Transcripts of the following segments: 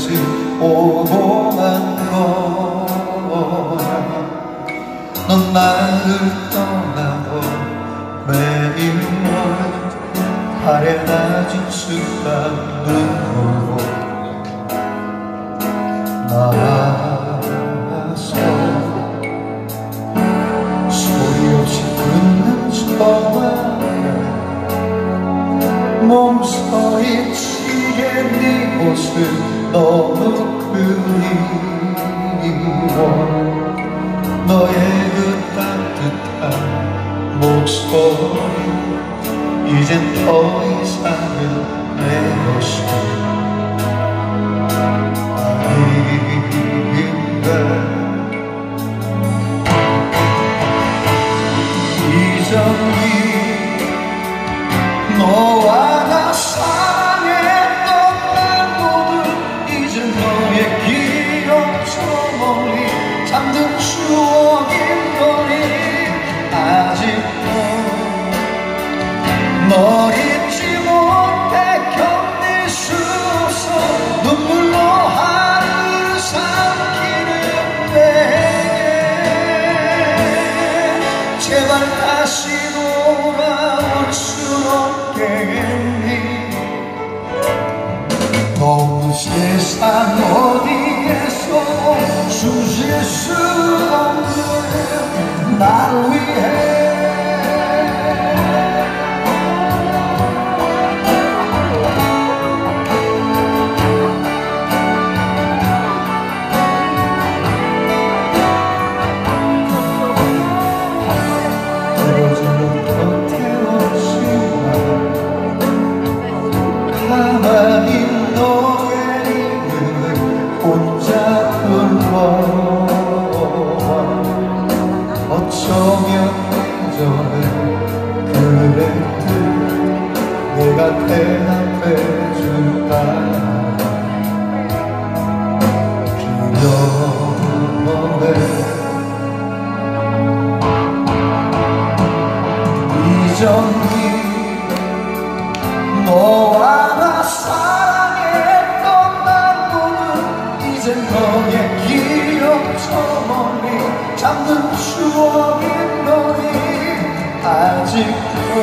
끝까지 오고 난 거야. 넌 나를 떠나고 매일 발에 낮은 습관 눈물로 나서 소리 없이 긋는 전화에 몸서리치게 네 모습 너무 그리워. 너의 그 따뜻한 목소리 이젠 더 이상은 내 모습 아닌가. 이전이 너와 나 사랑했던 날모두 이젠 너의 기억 저 멀리 잠든 추억인 거니 아직도 널 잊지 못해 견딜 수 없어. 눈물로 하루를 삼키는 내게 제발 다시 돌아올 순 없겠니. 너무 세상 어디에서도 숨 쉴 수 없는 날 위해 가만히 너의 이름을 혼자 불러와. 어쩌면 예전에 그랬듯 내가 대답해줄까. 기억해 이전이 너와 나 사랑했던 날모두 이젠 너의 기억 저 멀리 잠든 추억인 거니 아직도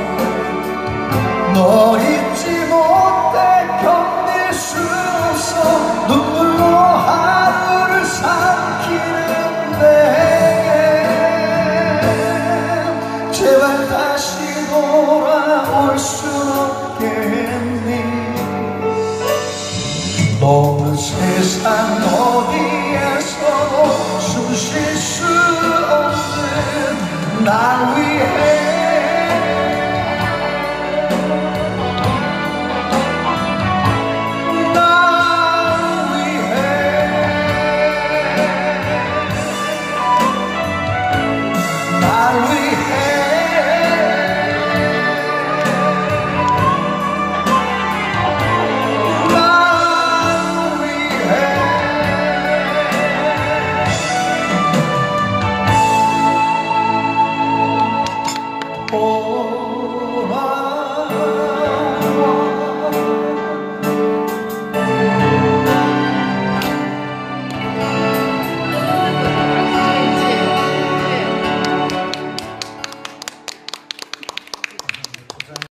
널 잊지 못해 견딜 수 없어. 눈물로 하루를 삼키는 내게 제발 다시 돌아올 수 없겠니. 너는 세상 어디에서도 숨 쉴 수 없는 날 위해